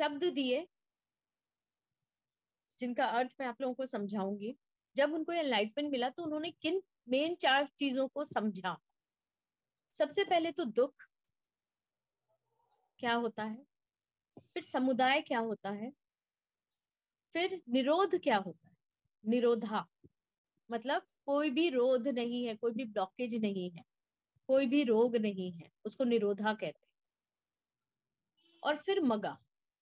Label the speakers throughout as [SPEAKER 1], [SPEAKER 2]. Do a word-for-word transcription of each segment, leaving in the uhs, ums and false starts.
[SPEAKER 1] शब्द दिए जिनका अर्थ मैं आप लोगों को समझाऊंगी। जब उनको एनलाइटमेंट मिला तो उन्होंने किन मेन चार चीजों को समझा। सबसे पहले तो दुख क्या होता है, फिर समुदाय क्या होता है, फिर निरोध क्या होता है। निरोधा मतलब कोई भी रोध नहीं है, कोई भी ब्लॉकेज नहीं है, कोई भी रोग नहीं है, उसको निरोधा कहते हैं। और फिर मगा।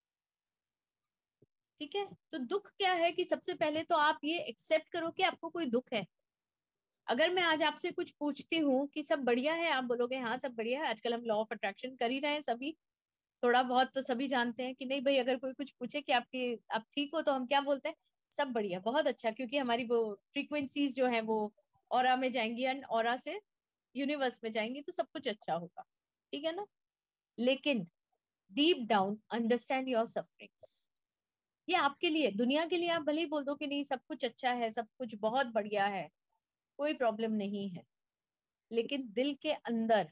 [SPEAKER 1] ठीक है, तो दुख क्या है कि सबसे पहले तो आप ये एक्सेप्ट करो कि आपको कोई दुख है। अगर मैं आज आपसे कुछ पूछती हूँ कि सब बढ़िया है, आप बोलोगे हाँ सब बढ़िया है। आजकल हम लॉ ऑफ अट्रैक्शन कर ही रहे हैं सभी, थोड़ा बहुत तो सभी जानते हैं कि नहीं भाई। अगर कोई कुछ पूछे कि आपके आप ठीक हो तो हम क्या बोलते हैं? सब बढ़िया, बहुत अच्छा, क्योंकि हमारी वो फ्रीक्वेंसीज जो है वो ऑरा में जाएंगी एंड ऑरा से यूनिवर्स में जाएंगी, तो सब कुछ अच्छा होगा। ठीक है ना? लेकिन deep down understand your sufferings. ये आपके लिए, दुनिया के लिए आप भले ही बोल दो कि नहीं सब कुछ अच्छा है, सब कुछ बहुत बढ़िया है, कोई प्रॉब्लम नहीं है, लेकिन दिल के अंदर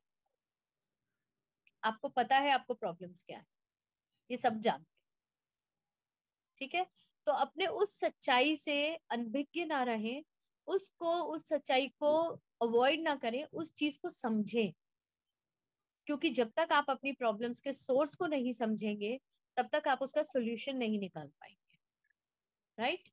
[SPEAKER 1] आपको पता है आपको प्रॉब्लम्स क्या है, ये सब जानते हैं। ठीक है, तो अपने उस सच्चाई से अनभिज्ञ ना रहें, उसको उस सच्चाई को अवॉइड ना करें, उस चीज को समझें। क्योंकि जब तक आप अपनी प्रॉब्लम्स के सोर्स को नहीं समझेंगे तब तक आप उसका सोल्यूशन नहीं निकाल पाएंगे। राइट?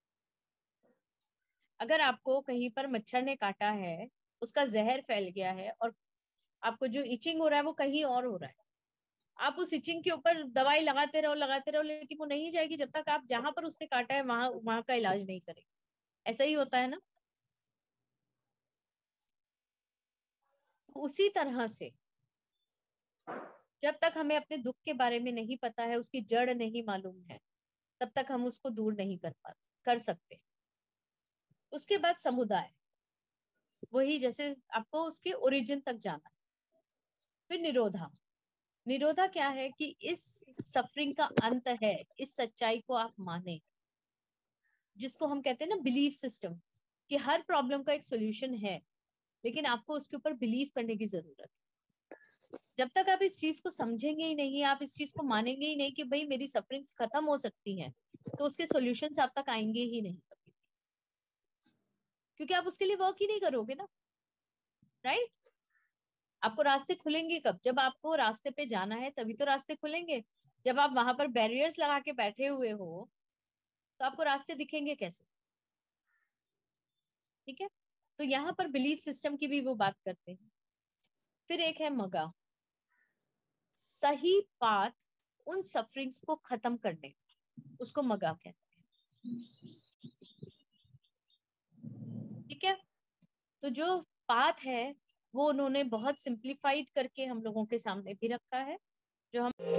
[SPEAKER 1] अगर आपको कहीं पर मच्छर ने काटा है, उसका जहर फैल गया है और आपको जो इचिंग हो रहा है वो कहीं और हो रहा है, आप उस इचिंग के ऊपर दवाई लगाते रहो लगाते रहो, लेकिन वो नहीं जाएगी जब तक आप जहां पर उसने काटा है वहां वहां का इलाज नहीं करेंगे। ऐसा ही होता है ना? उसी तरह से जब तक हमें अपने दुख के बारे में नहीं पता है, उसकी जड़ नहीं मालूम है, तब तक हम उसको दूर नहीं कर पा कर सकते। उसके बाद समुदाय, वही जैसे आपको उसके ओरिजिन तक जाना है। फिर निरोधा। निरोधा क्या है कि इस सफरिंग का अंत है, इस सच्चाई को आप माने, जिसको हम कहते हैं ना बिलीफ सिस्टम, कि हर प्रॉब्लम का एक सोल्यूशन है, लेकिन आपको उसके ऊपर बिलीव करने की जरूरत है। जब तक आप इस चीज को समझेंगे ही नहीं, आप इस चीज को मानेंगे ही नहीं कि भाई मेरी सफरिंग्स खत्म हो सकती हैं, तो उसके सॉल्यूशंस आप तक आएंगे ही नहीं कभी, क्योंकि आप उसके लिए वर्क ही नहीं करोगे ना। राइट? आपको रास्ते खुलेंगे कब? जब आपको रास्ते पे जाना है तभी तो रास्ते खुलेंगे। जब आप वहां पर बैरियर्स लगा के बैठे हुए हो तो आपको रास्ते दिखेंगे कैसे? ठीक है, तो यहाँ पर बिलीफ सिस्टम की भी वो बात करते हैं। फिर एक है मगा, सही बात, उन सफरिंग्स को खत्म करने का, उसको मगा कहते हैं। ठीक है, तो जो बात है वो उन्होंने बहुत सिंप्लीफाइड करके हम लोगों के सामने भी रखा है, जो हम